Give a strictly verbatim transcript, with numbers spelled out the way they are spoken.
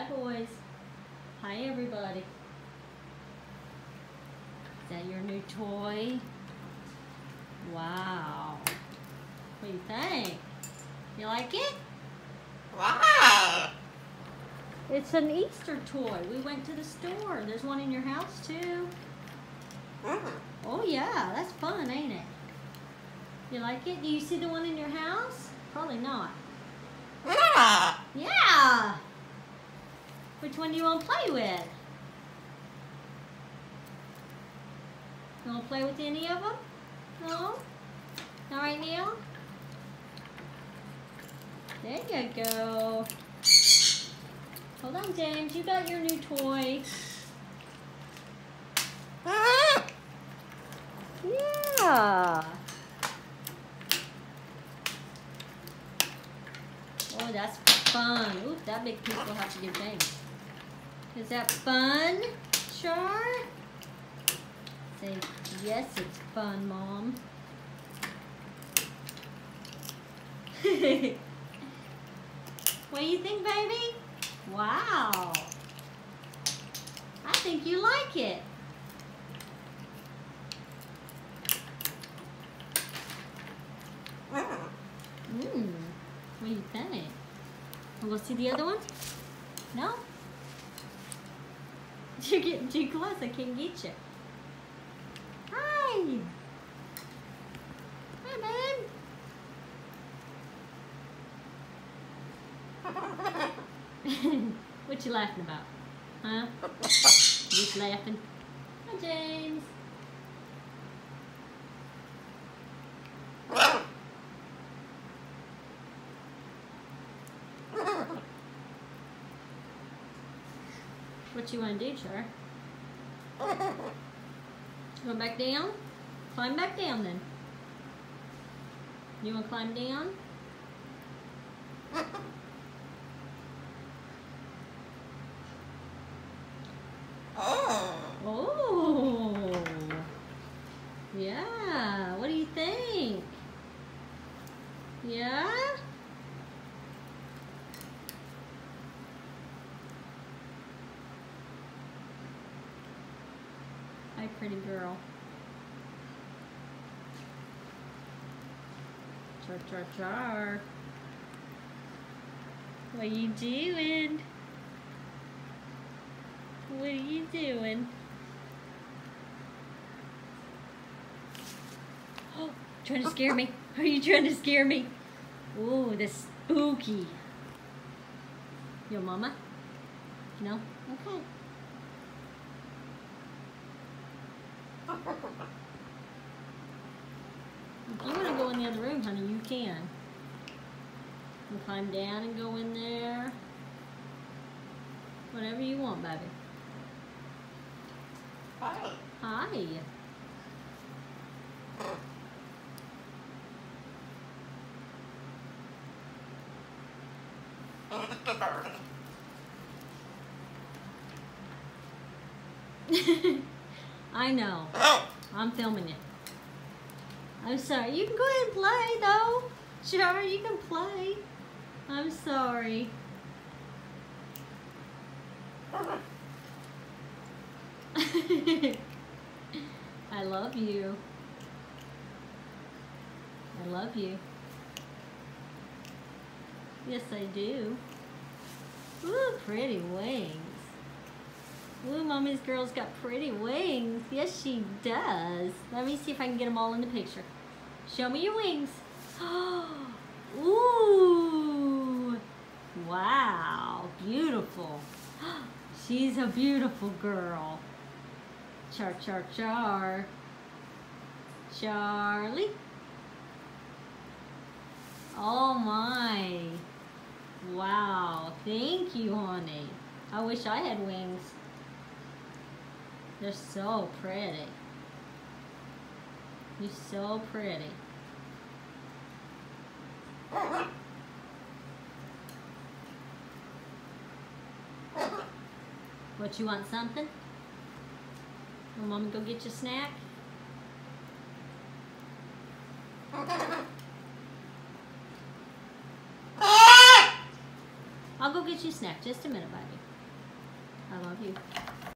Hi, boys. Hi, everybody. Is that your new toy? Wow. What do you think? You like it? Wow. It's an Easter toy. We went to the store. There's one in your house, too. Mm. Oh, yeah. That's fun, ain't it? You like it? Do you see the one in your house? Probably not. Yeah. Yeah. Which one do you want to play with? You want to play with any of them? No? All right, Neil? There you go. Hold on, James. You got your new toy. Ah. Yeah. Oh, that's fun. Ooh, that big piece will have to give James. Is that fun, Char? Say, yes, it's fun, Mom. What do you think, baby? Wow. I think you like it. Mmm. What do you think? We'll go see the other ones? No? You're getting too close. I can't get you. Hi. Hi, babe. What you laughing about? Huh? Just laughing. Hi, James. What you want to do, Char? Go back down? Climb back down then. You want to climb down? Oh. Oh. Yeah. What do you think? Yeah? Hi, pretty girl. Char, char, char. What are you doing? What are you doing? Oh, trying to scare me. Are you trying to scare me? Ooh, that's spooky. Your mama? No? Okay. If you want to go in the other room, honey, you can. You can climb down and go in there. Whatever you want, baby. Hi. Hi. I know. Oh. I'm filming it. I'm sorry. You can go ahead and play, though. Sure, you can play. I'm sorry. I love you. I love you. Yes, I do. Ooh, pretty wings. Ooh, Mommy's girl's got pretty wings. Yes, she does. Let me see if I can get them all in the picture. Show me your wings. Ooh. Wow. Beautiful. She's a beautiful girl. Char, char, char. Charley. Oh my. Wow. Thank you, honey. I wish I had wings. They're so pretty. You're so pretty. What, you want something? Will Mama go get you a snack? I'll go get you a snack. Just a minute, baby. you.